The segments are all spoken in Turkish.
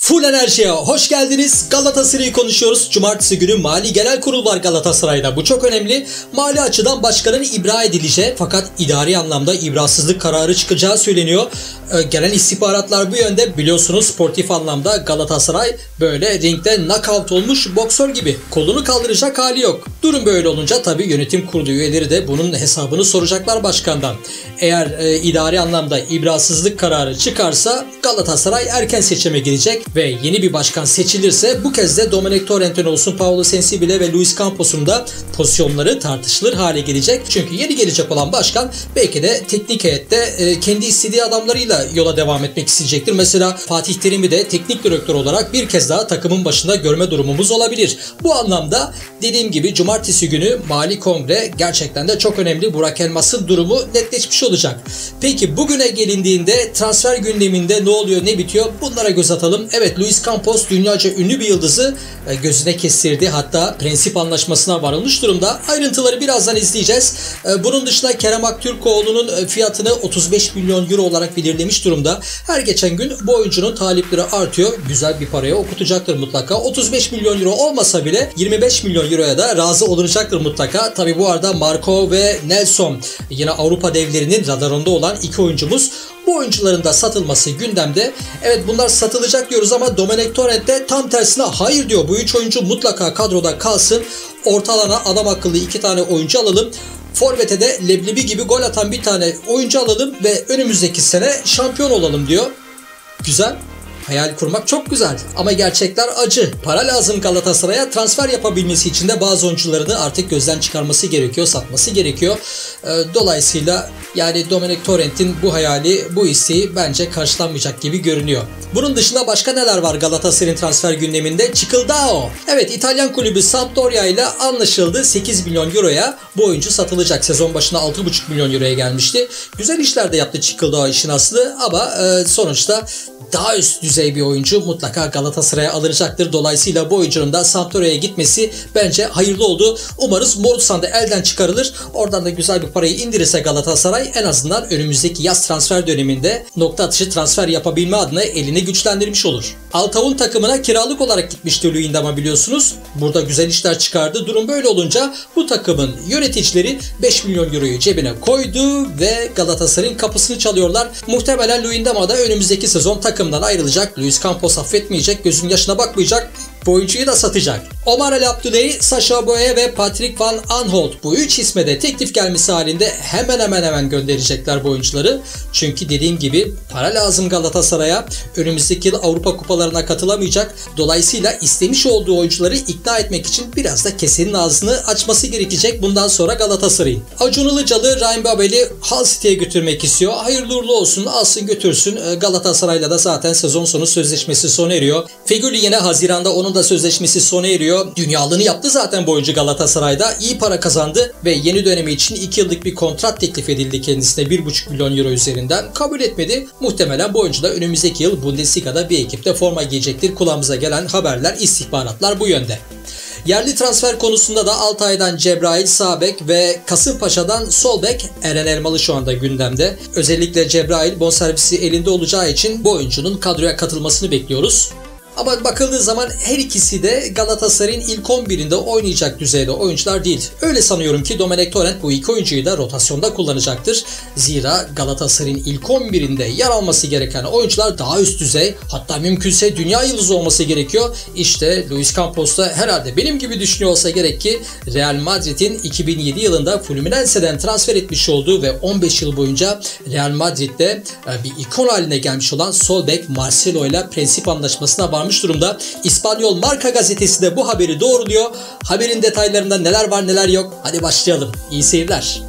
Full Enerji'ye hoş geldiniz. Galatasaray'ı konuşuyoruz. Cumartesi günü Mali Genel Kurul var Galatasaray'da. Bu çok önemli. Mali açıdan başkanın ibra edileceği fakat idari anlamda ibrasızlık kararı çıkacağı söyleniyor. Gelen istihbaratlar bu yönde. Biliyorsunuz sportif anlamda Galatasaray böyle ringde knockout olmuş boksör gibi. Kolunu kaldıracak hali yok. Durum böyle olunca tabii yönetim kurulu üyeleri de bunun hesabını soracaklar başkandan. Eğer idari anlamda ibrasızlık kararı çıkarsa Galatasaray erken seçime gidecek ve yeni bir başkan seçilirse bu kez de Domenic Torrent'in olsun, Paulo Sensibile ve Luis Campos'un da pozisyonları tartışılır hale gelecek. Çünkü yeni gelecek olan başkan belki de teknik heyette kendi istediği adamlarıyla yola devam etmek isteyecektir. Mesela Fatih Terim'i de teknik direktör olarak bir kez daha takımın başında görme durumumuz olabilir. Bu anlamda dediğim gibi cumartesi günü Mali Kongre gerçekten de çok önemli. Burak Elmas'ın durumu netleşmiş olacak. Peki bugüne gelindiğinde transfer gündeminde ne oluyor ne bitiyor bunlara göz atalım. Evet, Luis Campos dünyaca ünlü bir yıldızı gözüne kestirdi. Hatta prensip anlaşmasına varılmış durumda. Ayrıntıları birazdan izleyeceğiz. Bunun dışında Kerem Aktürkoğlu'nun fiyatını 35 milyon euro olarak belirlemiş durumda. Her geçen gün bu oyuncunun talipleri artıyor. Güzel bir paraya okutacaktır mutlaka. 35 milyon euro olmasa bile 25 milyon euroya da razı olunacaktır mutlaka. Tabi bu arada Marco ve Nelson yine Avrupa devlerinin radarında olan iki oyuncumuz. Bu oyuncuların da satılması gündemde. Evet, bunlar satılacak diyoruz ama Domenic Torrent de tam tersine hayır diyor. Bu üç oyuncu mutlaka kadroda kalsın. Orta alana adam akıllı iki tane oyuncu alalım. Forvet'e de leblebi gibi gol atan bir tane oyuncu alalım ve önümüzdeki sene şampiyon olalım diyor. Güzel. Hayal kurmak çok güzel ama gerçekler acı. Para lazım Galatasaray'a. Transfer yapabilmesi için de bazı oyuncularını artık gözden çıkarması gerekiyor, satması gerekiyor. Dolayısıyla yani Domenic Torrent'in bu hayali, bu isteği bence karşılanmayacak gibi görünüyor. Bunun dışında başka neler var Galatasaray'ın transfer gündeminde? Cicildao. Evet, İtalyan kulübü Sampdoria ile anlaşıldı. 8 milyon euroya bu oyuncu satılacak. Sezon başına 6,5 milyon euroya gelmişti. Güzel işler de yaptı Cicildao işin aslı ama sonuçta daha üst düzey bir oyuncu mutlaka Galatasaray'a alınacaktır. Dolayısıyla bu oyuncunun da Sampdoria'ya gitmesi bence hayırlı oldu. Umarız Morutsan da elden çıkarılır. Oradan da güzel bir parayı indirirse Galatasaray en azından önümüzdeki yaz transfer döneminde nokta atışı transfer yapabilme adına elini güçlendirmiş olur. Altavun takımına kiralık olarak gitmişti Luyendama, biliyorsunuz. Burada güzel işler çıkardı. Durum böyle olunca bu takımın yöneticileri 5 milyon euroyu cebine koydu ve Galatasaray'ın kapısını çalıyorlar. Muhtemelen Luyendama da önümüzdeki sezon takımdan ayrılacak. Luis Campos affetmeyecek, gözün yaşına bakmayacak. Bu oyuncuyu da satacak. Omar El Abdüley, Sacha Boey ve Patrick Van Aanholt, bu üç isme de teklif gelmesi halinde hemen gönderecekler bu oyuncuları. Çünkü dediğim gibi para lazım Galatasaray'a. Önümüzdeki yıl Avrupa kupalarına katılamayacak. Dolayısıyla istemiş olduğu oyuncuları ikna etmek için biraz da kesenin ağzını açması gerekecek bundan sonra Galatasaray'ın. Acun Ilıcalı, Ryan Babel'i Hull City'ye götürmek istiyor. Hayırlı uğurlu olsun, alsın götürsün. Galatasaray'la da zaten sezon sonu sözleşmesi sona eriyor. Feguli yine Haziran'da onun da sözleşmesi sona eriyor. Dünyalığını yaptı zaten bu oyuncu Galatasaray'da. İyi para kazandı ve yeni dönemi için 2 yıllık bir kontrat teklif edildi kendisine 1,5 milyon euro üzerinden. Kabul etmedi. Muhtemelen bu oyuncu da önümüzdeki yıl Bundesliga'da bir ekipte forma giyecektir. Kulağımıza gelen haberler, istihbaratlar bu yönde. Yerli transfer konusunda da Altay'dan Cebrail sağ bek ve Kasımpaşa'dan sol bek Eren Elmalı şu anda gündemde. Özellikle Cebrail bonservisi elinde olacağı için bu oyuncunun kadroya katılmasını bekliyoruz. Ama bakıldığı zaman her ikisi de Galatasaray'ın ilk 11'inde oynayacak düzeyde oyuncular değil. Öyle sanıyorum ki Domenic Torrent bu iki oyuncuyu da rotasyonda kullanacaktır. Zira Galatasaray'ın ilk 11'inde yer alması gereken oyuncular daha üst düzey, hatta mümkünse dünya yıldızı olması gerekiyor. İşte Luis Campos da herhalde benim gibi düşünüyor olsa gerek ki Real Madrid'in 2007 yılında Fluminense'den transfer etmiş olduğu ve 15 yıl boyunca Real Madrid'de bir ikon haline gelmiş olan sol bek Marcelo ile prensip anlaşmasına varmış durumda. İspanyol Marca gazetesi de bu haberi doğruluyor. Haberin detaylarında neler var neler yok. Hadi başlayalım. İyi seyirler.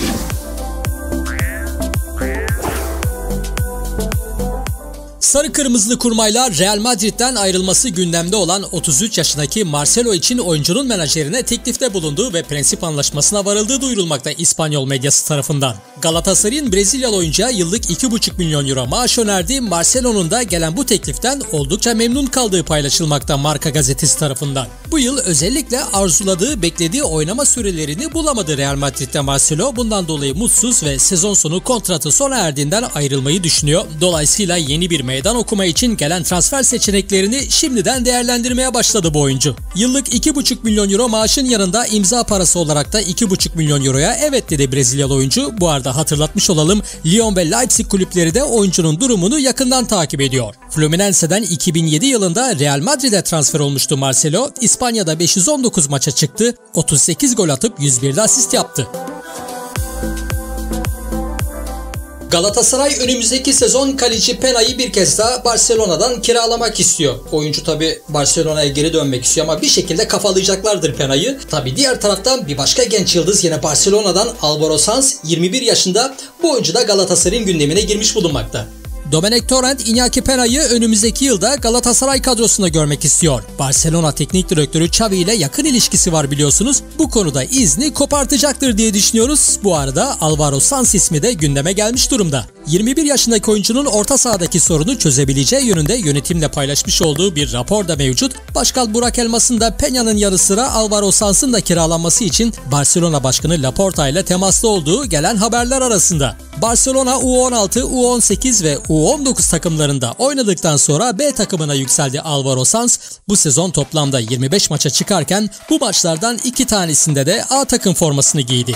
Sarı kırmızılı kurmayla Real Madrid'den ayrılması gündemde olan 33 yaşındaki Marcelo için oyuncunun menajerine teklifte bulunduğu ve prensip anlaşmasına varıldığı duyurulmakta İspanyol medyası tarafından. Galatasaray'ın Brezilyalı oyuncuya yıllık 2,5 milyon euro maaş önerdiği Marcelo'nun da gelen bu tekliften oldukça memnun kaldığı paylaşılmakta Marca gazetesi tarafından. Bu yıl özellikle arzuladığı, beklediği oynama sürelerini bulamadı Real Madrid'de Marcelo. Bundan dolayı mutsuz ve sezon sonu kontratı sona erdiğinden ayrılmayı düşünüyor. Dolayısıyla yeni bir meydan okuma için gelen transfer seçeneklerini şimdiden değerlendirmeye başladı bu oyuncu. Yıllık 2,5 milyon euro maaşın yanında imza parası olarak da 2,5 milyon euroya evet dedi Brezilyalı oyuncu. Bu arada hatırlatmış olalım, Lyon ve Leipzig kulüpleri de oyuncunun durumunu yakından takip ediyor. Fluminense'den 2007 yılında Real Madrid'e transfer olmuştu Marcelo. İspanya'da 519 maça çıktı, 38 gol atıp 101 de asist yaptı. Galatasaray önümüzdeki sezon kaleci Pena'yı bir kez daha Barcelona'dan kiralamak istiyor. Oyuncu tabi Barcelona'ya geri dönmek istiyor ama bir şekilde kafalayacaklardır Pena'yı. Tabi diğer taraftan bir başka genç yıldız yine Barcelona'dan Álvaro Sanz 21 yaşında, bu oyuncu da Galatasaray'ın gündemine girmiş bulunmakta. Domenech Torrent, Iñaki Pena'yı önümüzdeki yılda Galatasaray kadrosunda görmek istiyor. Barcelona Teknik Direktörü Xavi ile yakın ilişkisi var biliyorsunuz. Bu konuda izni kopartacaktır diye düşünüyoruz. Bu arada Álvaro Sanz ismi de gündeme gelmiş durumda. 21 yaşındaki oyuncunun orta sahadaki sorunu çözebileceği yönünde yönetimle paylaşmış olduğu bir rapor da mevcut. Başkan Burak Elmas'ın da Peña'nın yanı sıra Álvaro Sanz'ın da kiralanması için Barcelona Başkanı Laporta ile temaslı olduğu gelen haberler arasında. Barcelona U16, U18 ve U19 takımlarında oynadıktan sonra B takımına yükseldi Álvaro Sanz. Bu sezon toplamda 25 maça çıkarken bu maçlardan 2 tanesinde de A takım formasını giydi.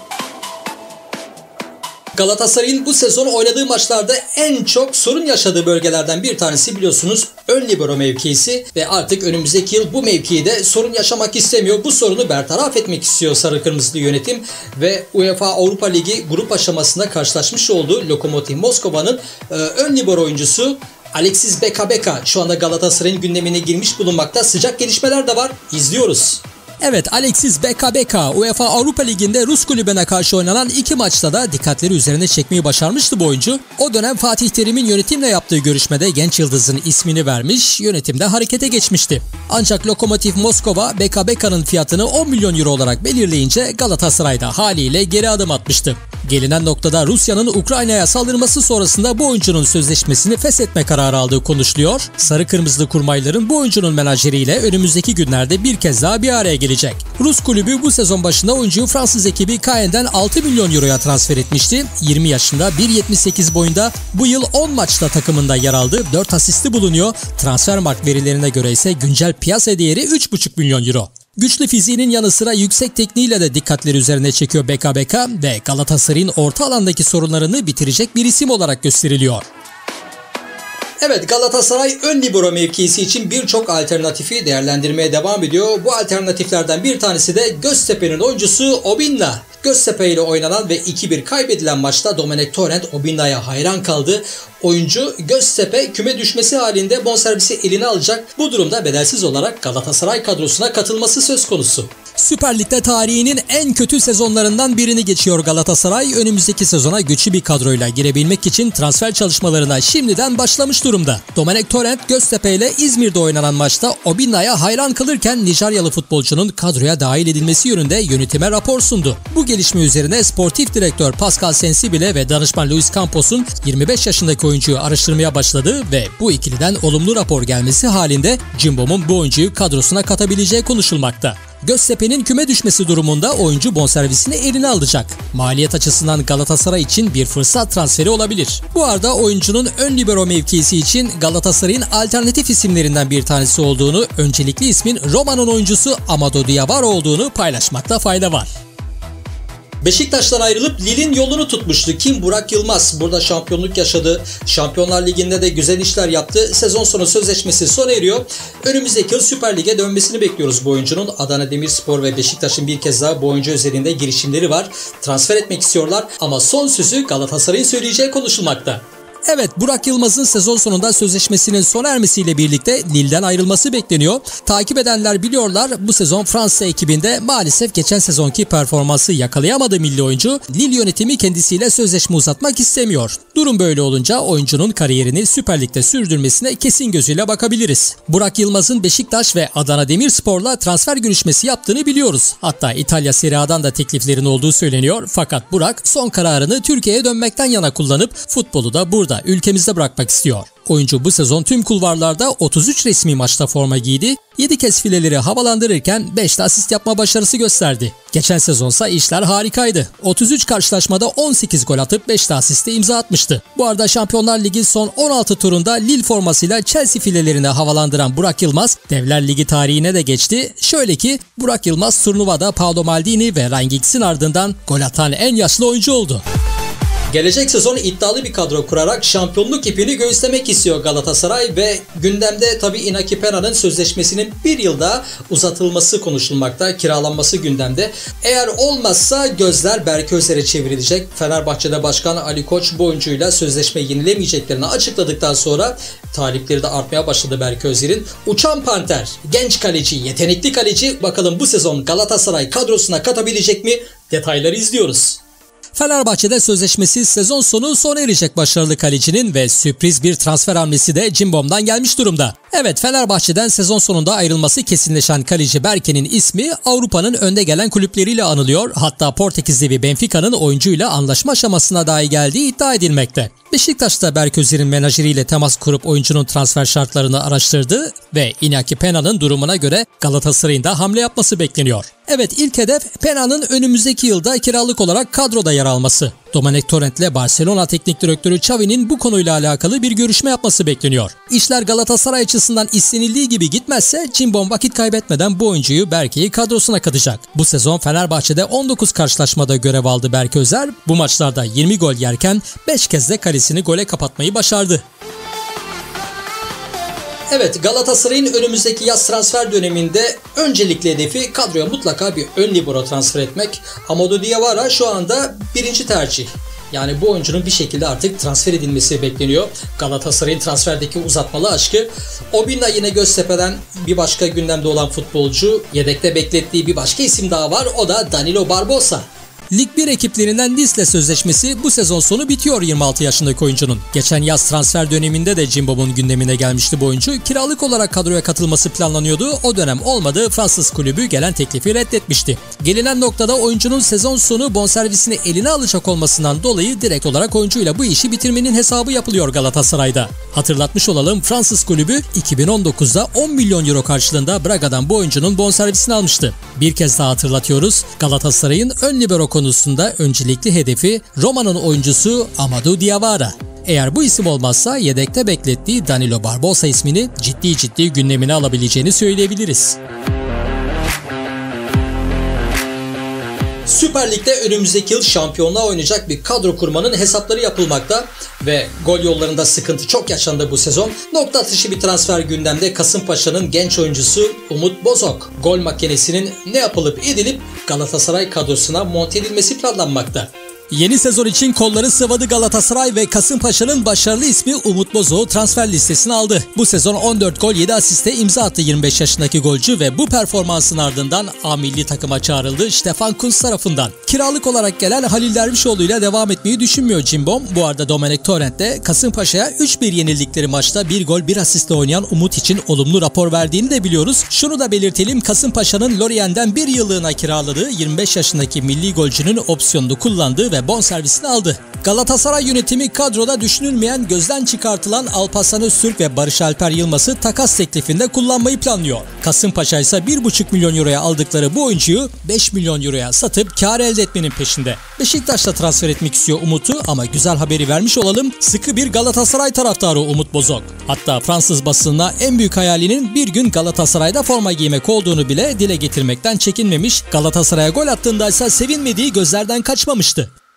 Galatasaray'ın bu sezon oynadığı maçlarda en çok sorun yaşadığı bölgelerden bir tanesi biliyorsunuz ön libero mevkisi ve artık önümüzdeki yıl bu mevkide sorun yaşamak istemiyor. Bu sorunu bertaraf etmek istiyor sarı kırmızılı yönetim ve UEFA Avrupa Ligi grup aşamasında karşılaşmış olduğu Lokomotiv Moskova'nın ön libero oyuncusu Alexis Beka şu anda Galatasaray'ın gündemine girmiş bulunmakta. Sıcak gelişmeler de var. İzliyoruz. Evet, Alexis Beka UEFA Avrupa Ligi'nde Rus kulübüne karşı oynanan 2 maçta da dikkatleri üzerine çekmeyi başarmıştı bu oyuncu. O dönem Fatih Terim'in yönetimle yaptığı görüşmede genç yıldızın ismini vermiş, yönetimde harekete geçmişti. Ancak Lokomotiv Moskova Beka'nın fiyatını 10 milyon euro olarak belirleyince Galatasaray'da haliyle geri adım atmıştı. Gelinen noktada Rusya'nın Ukrayna'ya saldırması sonrasında bu oyuncunun sözleşmesini feshetme kararı aldığı konuşuluyor. Sarı kırmızılı kurmayların bu oyuncunun menajeriyle önümüzdeki günlerde bir kez daha bir araya gelecek. Rus kulübü bu sezon başında oyuncuyu Fransız ekibi Caen'den 6 milyon euroya transfer etmişti. 20 yaşında, 1.78 boyunda, bu yıl 10 maçta takımında yer aldı. 4 asisti bulunuyor. Transfermarkt verilerine göre ise güncel piyasa değeri 3,5 milyon euro. Güçlü fiziğinin yanı sıra yüksek tekniğiyle de dikkatleri üzerine çekiyor Beka ve Galatasaray'ın orta alandaki sorunlarını bitirecek bir isim olarak gösteriliyor. Evet, Galatasaray ön libero mevkisi için birçok alternatifi değerlendirmeye devam ediyor. Bu alternatiflerden bir tanesi de Göztepe'nin oyuncusu Obinna. Göztepe ile oynanan ve 2-1 kaybedilen maçta Domenech Torrent Obinna'ya hayran kaldı. Oyuncu Göztepe küme düşmesi halinde bonservisi eline alacak. Bu durumda bedelsiz olarak Galatasaray kadrosuna katılması söz konusu. Süper Lig'de tarihinin en kötü sezonlarından birini geçiyor Galatasaray. Önümüzdeki sezona güçlü bir kadroyla girebilmek için transfer çalışmalarına şimdiden başlamış durumda. Domenech Torrent Göztepe ile İzmir'de oynanan maçta Obinna'ya hayran kalırken Nijeryalı futbolcunun kadroya dahil edilmesi yönünde yönetime rapor sundu. Bu gelişme üzerine sportif direktör Pascal Sensibile ve danışman Luis Campos'un 25 yaşındaki oyuncuyu araştırmaya başladığı ve bu ikiliden olumlu rapor gelmesi halinde Cimbom'un bu oyuncuyu kadrosuna katabileceği konuşulmakta. Göztepe'nin küme düşmesi durumunda oyuncu bonservisini eline alacak. Maliyet açısından Galatasaray için bir fırsat transferi olabilir. Bu arada oyuncunun ön libero mevkisi için Galatasaray'ın alternatif isimlerinden bir tanesi olduğunu, öncelikli ismin Roma'nın oyuncusu Amado Diawara olduğunu paylaşmakta fayda var. Beşiktaş'tan ayrılıp Lille'in yolunu tutmuştu. Kim? Burak Yılmaz. Burada şampiyonluk yaşadı. Şampiyonlar Ligi'nde de güzel işler yaptı. Sezon sonu sözleşmesi sona eriyor. Önümüzdeki yıl Süper Lig'e dönmesini bekliyoruz bu oyuncunun. Adana Demirspor ve Beşiktaş'ın bir kez daha bu oyuncu üzerinde girişimleri var. Transfer etmek istiyorlar ama son sözü Galatasaray'ın söyleyeceği konuşulmakta. Evet, Burak Yılmaz'ın sezon sonunda sözleşmesinin sona ermesiyle birlikte Lille'den ayrılması bekleniyor. Takip edenler biliyorlar, bu sezon Fransa ekibinde maalesef geçen sezonki performansı yakalayamadı milli oyuncu. Lille yönetimi kendisiyle sözleşme uzatmak istemiyor. Durum böyle olunca oyuncunun kariyerini Süper Lig'de sürdürmesine kesin gözüyle bakabiliriz. Burak Yılmaz'ın Beşiktaş ve Adana Demirspor'la transfer görüşmesi yaptığını biliyoruz. Hatta İtalya Serie A'dan da tekliflerin olduğu söyleniyor. Fakat Burak son kararını Türkiye'ye dönmekten yana kullanıp futbolu da burada ülkemizde bırakmak istiyor. Oyuncu bu sezon tüm kulvarlarda 33 resmi maçta forma giydi, 7 kez fileleri havalandırırken 5 de asist yapma başarısı gösterdi. Geçen sezonsa işler harikaydı. 33 karşılaşmada 18 gol atıp 5 de asiste imza atmıştı. Bu arada Şampiyonlar Ligi son 16 turunda Lille formasıyla Chelsea filelerini havalandıran Burak Yılmaz, Devler Ligi tarihine de geçti. Şöyle ki Burak Yılmaz turnuvada Paolo Maldini ve Ryan Giggs'in ardından gol atan en yaşlı oyuncu oldu. Gelecek sezon iddialı bir kadro kurarak şampiyonluk ipini göğüslemek istiyor Galatasaray ve gündemde tabii Inaki Pena'nın sözleşmesinin bir yıl daha uzatılması konuşulmakta, kiralanması gündemde. Eğer olmazsa gözler Berke Özer'e çevrilecek. Fenerbahçe'de Başkan Ali Koç bu oyuncuyla sözleşme yenilemeyeceklerini açıkladıktan sonra talipleri de artmaya başladı Berke Özer'in. Uçan Panter, genç kaleci, yetenekli kaleci, bakalım bu sezon Galatasaray kadrosuna katabilecek mi? Detayları izliyoruz. Fenerbahçe'de sözleşmesi sezon sonu sona erecek başarılı kalecinin ve sürpriz bir transfer hamlesi de Cimbom'dan gelmiş durumda. Evet, Fenerbahçe'den sezon sonunda ayrılması kesinleşen kaleci Berke'nin ismi Avrupa'nın önde gelen kulüpleriyle anılıyor. Hatta Portekiz devi Benfica'nın oyuncuyla anlaşma aşamasına dahi geldiği iddia edilmekte. Beşiktaş'ta Berke Özer'in menajeriyle temas kurup oyuncunun transfer şartlarını araştırdı ve Inaki Pena'nın durumuna göre Galatasaray'ın da hamle yapması bekleniyor. Evet, ilk hedef Pena'nın önümüzdeki yılda kiralık olarak kadroda yer alması. Domenic Torrent ile Barcelona Teknik Direktörü Xavi'nin bu konuyla alakalı bir görüşme yapması bekleniyor. İşler Galatasaray açısından istenildiği gibi gitmezse Cimbom vakit kaybetmeden bu oyuncuyu Berke'yi kadrosuna katacak. Bu sezon Fenerbahçe'de 19 karşılaşmada görev aldı Berke Özer. Bu maçlarda 20 gol yerken 5 kez de kalesini gole kapatmayı başardı. Evet, Galatasaray'ın önümüzdeki yaz transfer döneminde öncelikli hedefi kadroya mutlaka bir ön libero transfer etmek. Amadou Diawara şu anda birinci tercih. Yani bu oyuncunun bir şekilde artık transfer edilmesi bekleniyor. Galatasaray'ın transferdeki uzatmalı aşkı. Obinna yine Göztepe'den bir başka gündemde olan futbolcu. Yedekte beklettiği bir başka isim daha var. O da Danilo Barbosa. Lig 1 ekiplerinden Nice'le sözleşmesi bu sezon sonu bitiyor 26 yaşındaki oyuncunun. Geçen yaz transfer döneminde de Cimbom'un gündemine gelmişti bu oyuncu. Kiralık olarak kadroya katılması planlanıyordu. O dönem olmadı. Fransız kulübü gelen teklifi reddetmişti. Gelinen noktada oyuncunun sezon sonu bonservisini eline alacak olmasından dolayı direkt olarak oyuncuyla bu işi bitirmenin hesabı yapılıyor Galatasaray'da. Hatırlatmış olalım, Fransız kulübü 2019'da 10 milyon euro karşılığında Braga'dan bu oyuncunun bonservisini almıştı. Bir kez daha hatırlatıyoruz. Galatasaray'ın ön libero konusunda öncelikli hedefi Roma'nın oyuncusu Amadou Diawara. Eğer bu isim olmazsa yedekte beklettiği Danilo Barbosa ismini ciddi gündemine alabileceğini söyleyebiliriz. Süper Lig'de önümüzdeki yıl şampiyonluğa oynayacak bir kadro kurmanın hesapları yapılmakta ve gol yollarında sıkıntı çok yaşandı bu sezon. Nokta atışı bir transfer gündemde. Kasımpaşa'nın genç oyuncusu Umut Bozok. Gol makinesinin ne yapılıp edilip Galatasaray kadrosuna monte edilmesi planlanmakta. Yeni sezon için kolları sıvadı Galatasaray ve Kasımpaşa'nın başarılı ismi Umut Bozok'u transfer listesine aldı. Bu sezon 14 gol 7 asiste imza attı 25 yaşındaki golcü ve bu performansın ardından A milli takıma çağrıldı Stefan Kuntz tarafından. Kiralık olarak gelen Halil Dervişoğlu ile devam etmeyi düşünmüyor Cimbom. Bu arada Domenic Torrent de Kasımpaşa'ya 3-1 yenildikleri maçta 1 gol 1 asistle oynayan Umut için olumlu rapor verdiğini de biliyoruz. Şunu da belirtelim, Kasımpaşa'nın Lorient'den bir yıllığına kiraladığı 25 yaşındaki milli golcünün opsiyonunu kullandığı ve bonservisini aldı. Galatasaray yönetimi kadroda düşünülmeyen, gözden çıkartılan Alparslan Öztürk ve Barış Alper Yılmaz'ı takas teklifinde kullanmayı planlıyor. Kasımpaşa ise 1,5 milyon euroya aldıkları bu oyuncuyu 5 milyon euroya satıp kar elde etmenin peşinde. Beşiktaş'ta transfer etmek istiyor Umut'u ama güzel haberi vermiş olalım. Sıkı bir Galatasaray taraftarı Umut Bozok. Hatta Fransız basınına en büyük hayalinin bir gün Galatasaray'da forma giymek olduğunu bile dile getirmekten çekinmemiş. Galatasaray'a gol attığında ise sevinmediği gözlerden kaçmamıştı.